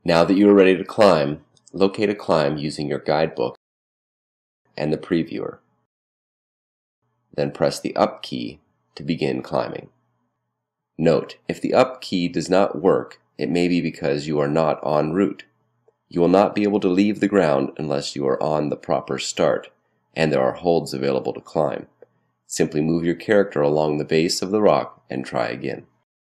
Now that you are ready to climb, locate a climb using your guidebook and the previewer. Then press the up key to begin climbing. Note, if the up key does not work, it may be because you are not en route. You will not be able to leave the ground unless you are on the proper start, and there are holds available to climb. Simply move your character along the base of the rock and try again.